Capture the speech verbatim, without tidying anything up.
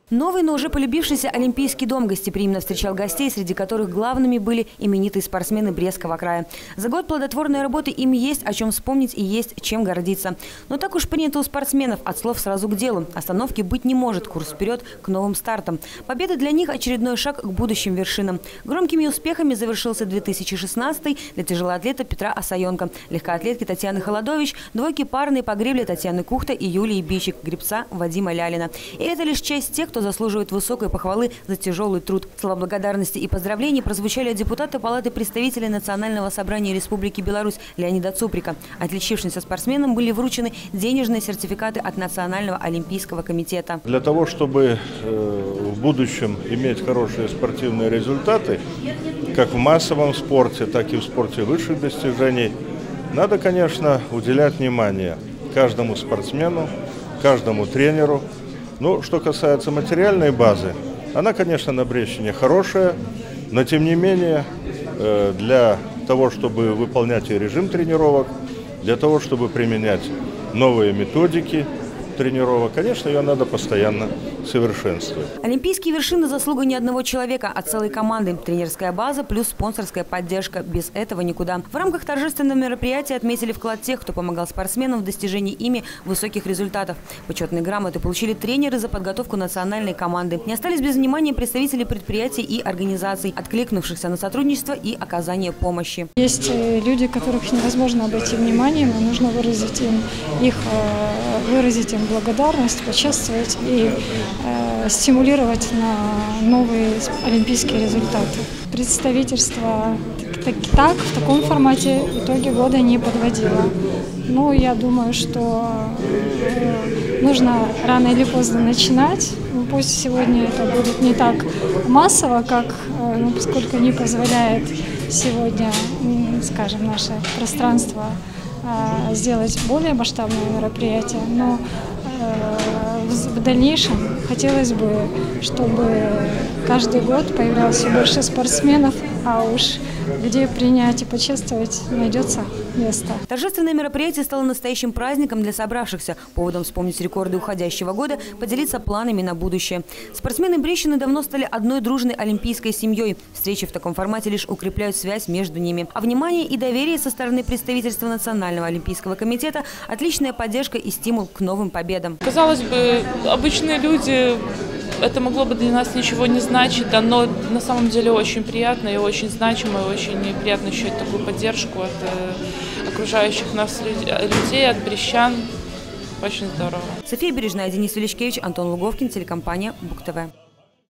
Новый, но уже полюбившийся Олимпийский дом гостеприимно встречал гостей, среди которых главными были именитые спортсмены Брестского края. За год плодотворной работы им есть о чем вспомнить и есть чем гордиться. Но так уж принято у спортсменов, от слов сразу к делу. Остановки быть не может, курс вперед к новым стартам. Победа для них – очередной шаг к будущим вершинам. Громкими успехами завершился две тысячи шестнадцатый для тяжелоатлета Петра Осаенко, легкоатлетки Татьяны Холодович, двойки парные по гребле Татьяны Кухта и Юлии Бичик, гребца Вадима Лялина. И это лишь часть тех, кто заслуживает высокой похвалы за тяжелый труд. Слова благодарности и поздравлений прозвучали от депутата Палаты представителей Национального собрания Республики Беларусь Леонида Цуприка. Отличившимся спортсменам были вручены денежные сертификаты от Национального олимпийского комитета. Для того, чтобы в будущем иметь хорошие спортивные результаты, как в массовом спорте, так и в спорте высших достижений, надо, конечно, уделять внимание каждому спортсмену, каждому тренеру. Ну, что касается материальной базы, она, конечно, на Брестщине хорошая, но, тем не менее, для того, чтобы выполнять режим тренировок, для того, чтобы применять новые методики тренировок, конечно, ее надо постоянно совершенствовать. Олимпийские вершины – заслуга не одного человека, а целой команды. Тренерская база плюс спонсорская поддержка. Без этого никуда. В рамках торжественного мероприятия отметили вклад тех, кто помогал спортсменам в достижении ими высоких результатов. Почетные грамоты получили тренеры за подготовку национальной команды. Не остались без внимания представители предприятий и организаций, откликнувшихся на сотрудничество и оказание помощи. Есть люди, которых невозможно обойти вниманием, и нужно выразить им их, выразить им благодарность, почувствовать и э, стимулировать на новые олимпийские результаты. Представительство так, так, в таком формате итоги года не подводило. Но я думаю, что э, нужно рано или поздно начинать. Пусть сегодня это будет не так массово, как э, ну, поскольку не позволяет сегодня, скажем, наше пространство сделать более масштабное мероприятие, но в дальнейшем хотелось бы, чтобы каждый год появлялось все больше спортсменов, а уж где принять и почувствовать найдется место. Торжественное мероприятие стало настоящим праздником для собравшихся, поводом вспомнить рекорды уходящего года, поделиться планами на будущее. Спортсмены Брестщины давно стали одной дружной олимпийской семьей. Встречи в таком формате лишь укрепляют связь между ними. А внимание и доверие со стороны представительства Национального олимпийского комитета – отличная поддержка и стимул к новым победам. Казалось бы, обычные люди, это могло бы для нас ничего не значить, но на самом деле очень приятно и очень значимо, и очень приятно ощущать такую поддержку от окружающих нас людей, от брестчан. Очень здорово. София Бережная, Денис Величкевич, Антон Луговкин, телекомпания БугТВ.